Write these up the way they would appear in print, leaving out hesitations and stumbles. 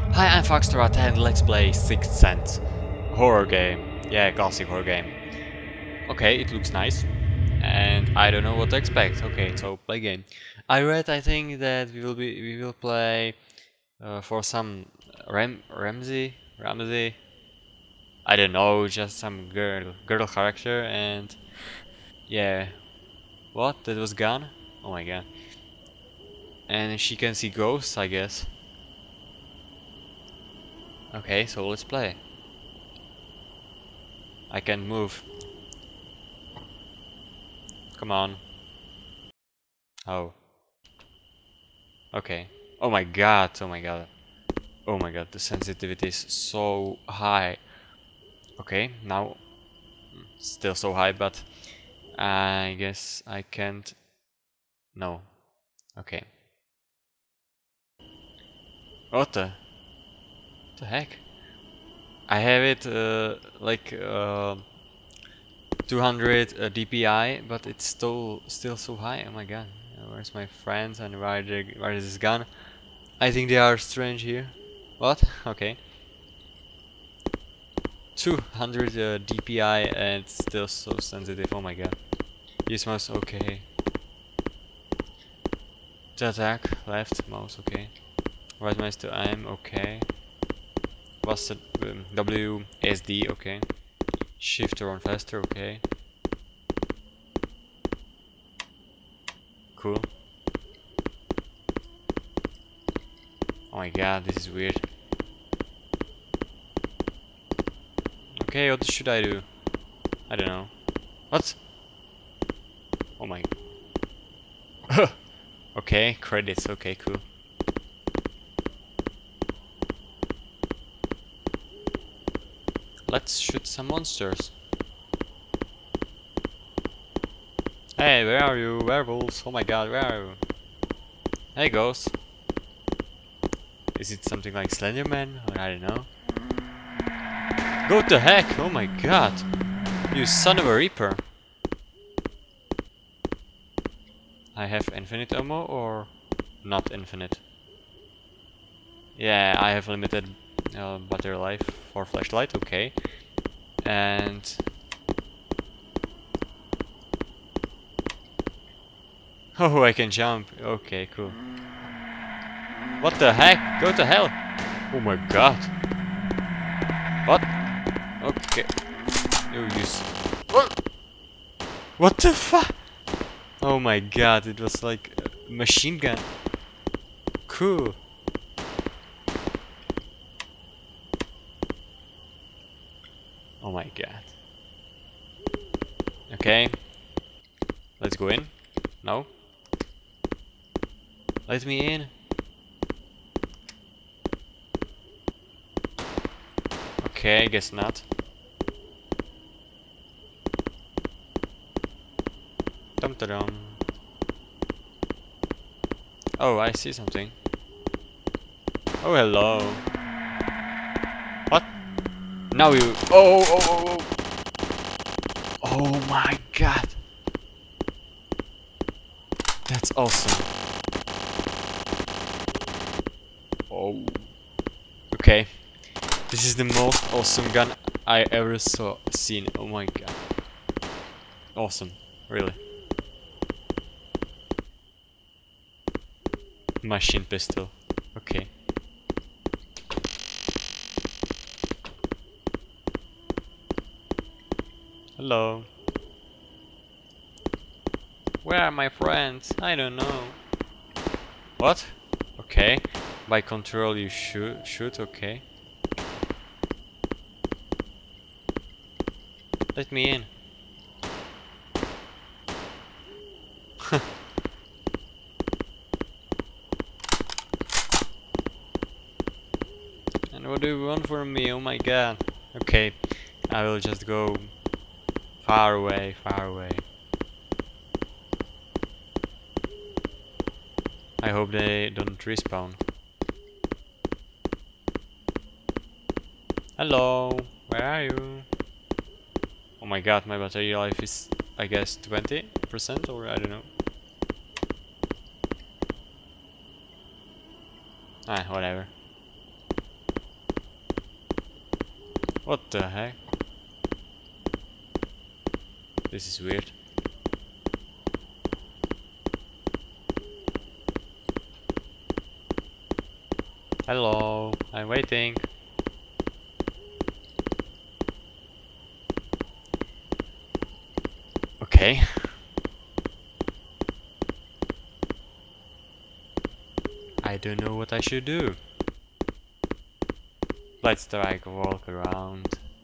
Hi, I'm Foxtrot and let's play Sixth Sense. Horror game. Yeah, classic horror game. Okay, it looks nice. And I don't know what to expect. Okay, so play game. I think that we will play for some Ramsey. I don't know, just some girl character, and yeah. What? That was gone? Oh my god. And she can see ghosts, I guess. Okay, so let's play. I can't move. Come on. Oh. Okay. Oh my god, oh my god. Oh my god, the sensitivity is so high. Okay, now still so high, but I guess I can't. No. Okay. What the heck? I have it like 200 DPI, but it's still so high. Oh my god. Where's my friends and where is this gun? I think they are strange here. What? Okay. 200 DPI and still so sensitive. Oh my god. Use mouse, okay. To attack, left mouse, okay. Right mouse to aim, okay. Was the WSD, okay. Shift to run faster, okay. Cool. Oh my god, this is weird. Okay, what should I do? I don't know. What? Oh my. Okay, credits, okay, cool. Let's shoot some monsters. Hey, where are you? Werewolves? Oh my god, where are you? Hey, ghost. Is it something like Slenderman? Or I don't know. What the heck? Oh my god. You son of a reaper. I have infinite ammo or not infinite? Yeah, I have limited battery life for flashlight, okay. And oh, I can jump. Okay, cool. What the heck? Go to hell! Oh my god. What? Okay. What the fuck? Oh my god, it was like a machine gun. Cool. Oh my god. Okay. Let's go in. No. Let me in. Okay, guess not. Dum da dum. Oh, I see something. Oh, hello. What? Now you. Oh. Oh my god. That's awesome. Oh. Okay. This is the most awesome gun I ever seen. Oh my god. Awesome. Really. Machine pistol. Okay. Hello. Where are my friends? I don't know. What? Okay. By control you shoot, okay. Let me in. And what do you want from me? Oh my god. Okay, I will just go far away, far away. I hope they don't respawn. Hello, where are you? Oh my god, my battery life is, I guess, 20% or I don't know. Ah, whatever. What the heck? This is weird. Hello, I'm waiting. Okay. I don't know what I should do. Let's try to walk around.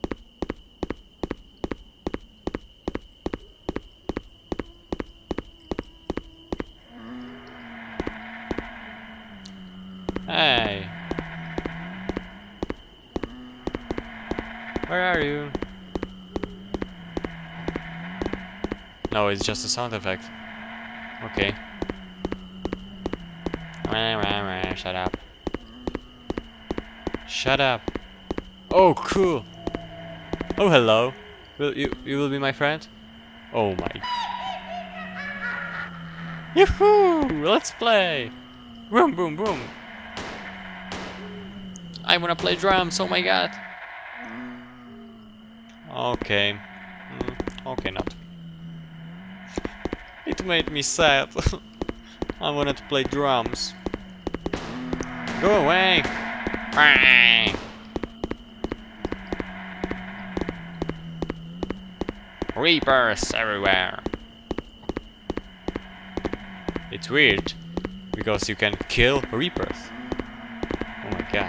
Hey! Where are you? No, it's just a sound effect. Okay. Shut up. Shut up. Oh, cool. Oh, hello. You will be my friend? Oh my. Yoo-hoo! Let's play. Boom, boom, boom. I wanna play drums. Oh my god. Okay. Okay, not. It made me sad. I wanted to play drums. Go away! Reapers everywhere. It's weird because you can kill reapers. Oh my god.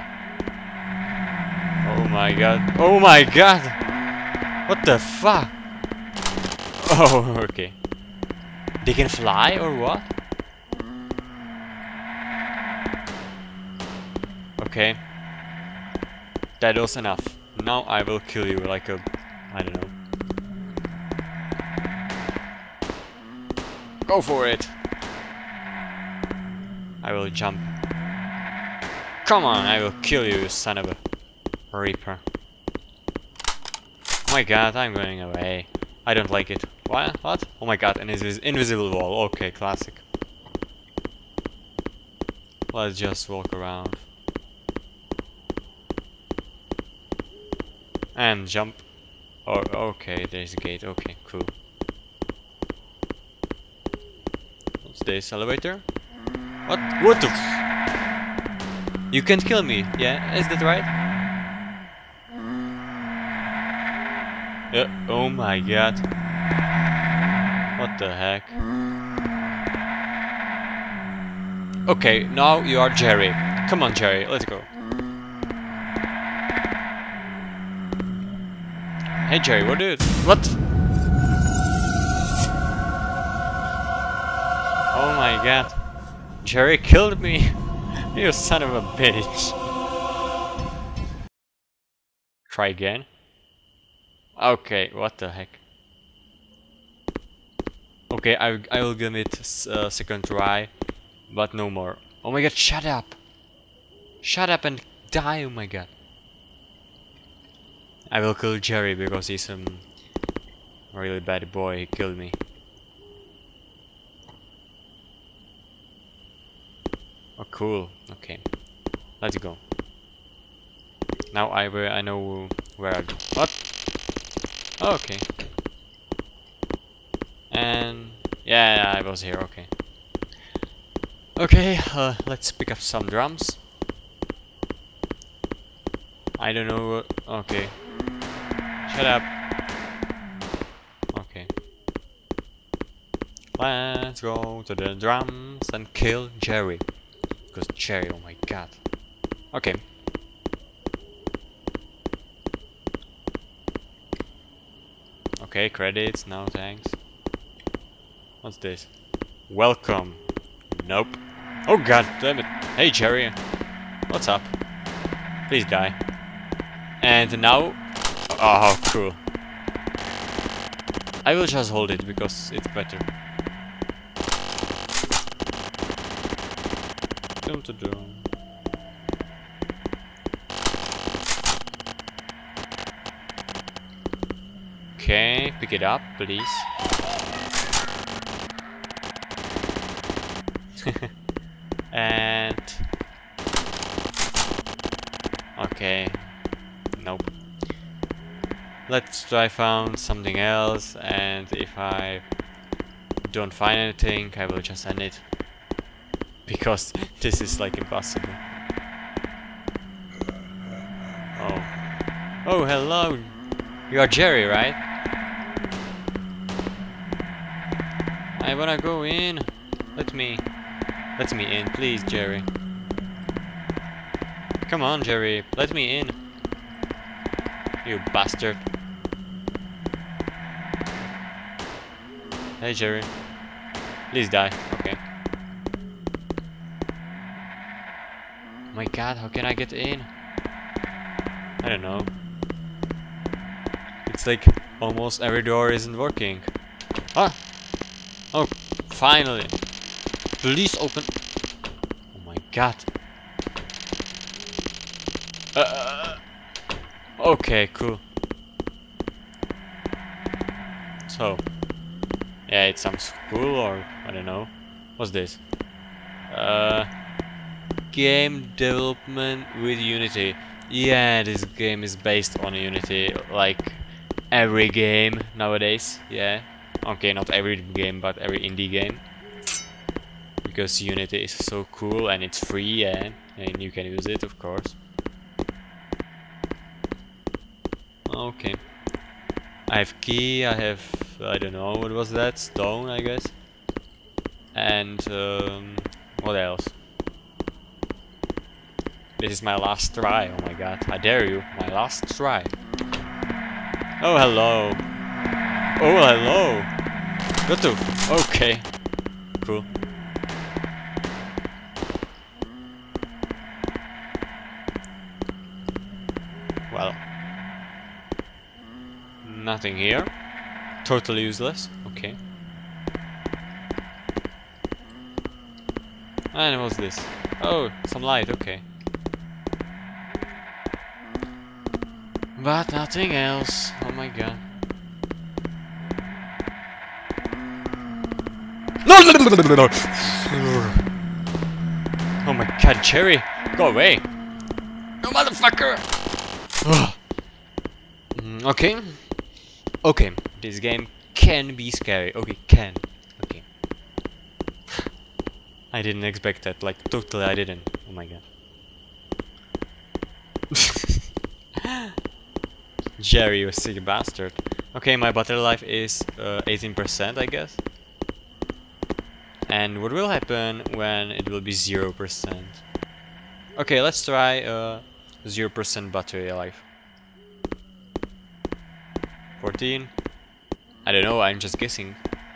Oh my god. Oh my god! What the fuck? Oh, okay. They can fly or what? Okay. That was enough. Now I will kill you like a... I don't know. Go for it! I will jump. Come on, I will kill you, you son of a reaper. Oh my god, I'm going away. I don't like it. What? What? Oh my god, an invisible wall. Okay, classic. Let's just walk around. And jump. Oh, okay, there's a gate. Okay, cool. What's this? Elevator? What? What the f— You can't kill me. Yeah, is that right? Yeah. Oh my god. What the heck? Okay, now you are Jerry. Come on, Jerry, let's go. Hey Jerry, what do you— What? Oh my god. Jerry killed me. You son of a bitch. Try again. Okay, what the heck. Okay, I will give it a second try, but no more. Oh my god, shut up! Shut up and die, oh my god. I will kill Jerry because he's a really bad boy, he killed me. Oh cool, okay. Let's go. Now I know where I go. What? Oh, okay. And yeah, I was here, okay. Okay, let's pick up some drums. I don't know what— okay. Shut up. Okay. Let's go to the drums and kill Jerry. Because Jerry, oh my god. Okay. Okay, credits, no thanks. What's this? Welcome. Nope. Oh god damn it. Hey Jerry. What's up? Please die. And now... oh, cool. I will just hold it because it's better. Dum to dum. Okay, pick it up, please. And... okay. Nope. Let's try found something else, and if I don't find anything, I will just end it. Because this is like impossible. Oh. Oh, hello! You are Jerry, right? I wanna go in. Let me in, please, Jerry. Come on, Jerry, let me in. You bastard. Hey, Jerry. Please die. Okay. Oh my god, how can I get in? I don't know. It's like almost every door isn't working. Ah! Oh, finally! Please open. Oh my god. Okay, cool. So, yeah, it's some school or I don't know. What's this? Game development with Unity. Yeah, this game is based on Unity, like every game nowadays. Yeah. Okay, not every game, but every indie game. Because Unity is so cool and it's free, yeah, and you can use it, of course. Okay. I have key, I have, I don't know, what was that? Stone, I guess. And, what else? This is my last try, oh my god, I dare you, my last try. Oh, hello. Oh, hello. What the? Okay. Cool. Well. Nothing here. Totally useless. Okay. And what's this? Oh, some light. Okay. But nothing else. Oh my god. No! Oh my god, Cherry! Go away! No, motherfucker! Okay. Okay, this game can be scary. Okay, can. Okay. I didn't expect that. Like, totally I didn't. Oh my god. Jerry, you sick bastard. Okay, my battery life is 18%, I guess. And what will happen when it will be 0%? Okay, let's try 0% battery life. 14. I don't know, I'm just guessing.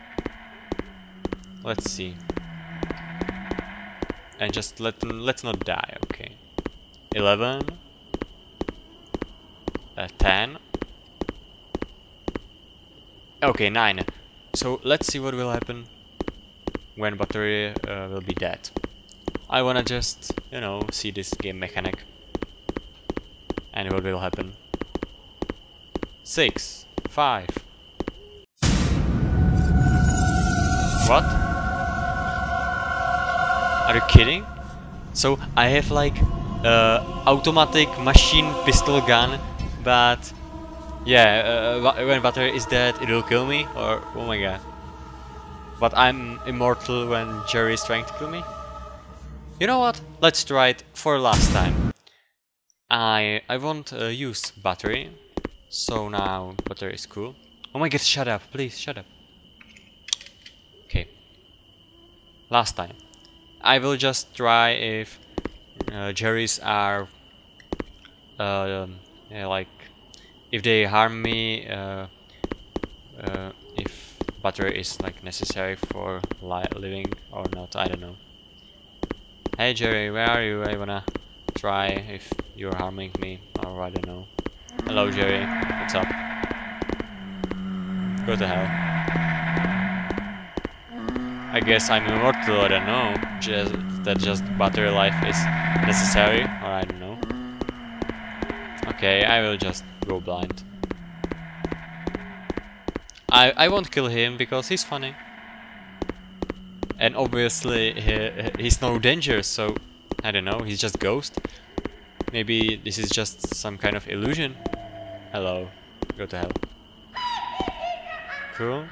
Let's see. And just let's not die, okay. 11. 10. Okay, 9. So let's see what will happen when battery will be dead. I wanna just, you know, see this game mechanic. And what will happen. 6, 5. What? Are you kidding? So I have like automatic machine pistol gun, but yeah, when battery is dead it will kill me, or oh my god. But I'm immortal when Jerry is trying to kill me? You know what? Let's try it for last time. I won't use battery. So now battery is cool. Oh my god, shut up, please, shut up. Okay. Last time. I will just try if Jerry's are yeah, like if they harm me, if battery is like necessary for living or not, I don't know. Hey Jerry, where are you? I wanna try if you're harming me, or I don't know. Hello Jerry, what's up? Go to hell. I guess I'm immortal, I don't know. Just battery life is necessary, or I don't know. Okay, I will just go blind. I won't kill him because he's funny. And obviously he's no danger, so I don't know, he's just ghost. Maybe this is just some kind of illusion. Hello. Go to hell. Cool.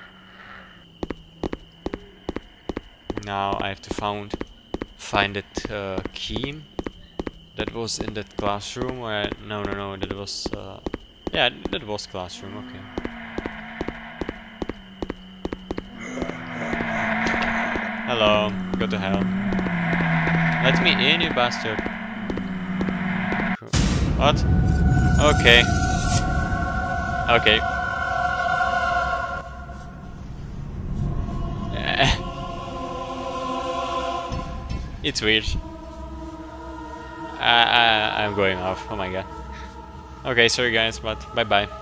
Now I have to find that key that was in that classroom where... No, that was... yeah, that was classroom, okay. Hello, go to hell. Let me in, you bastard. Cool. What? Okay. Okay. It's weird. I'm going off. Oh my god. Okay, sorry guys, but bye bye.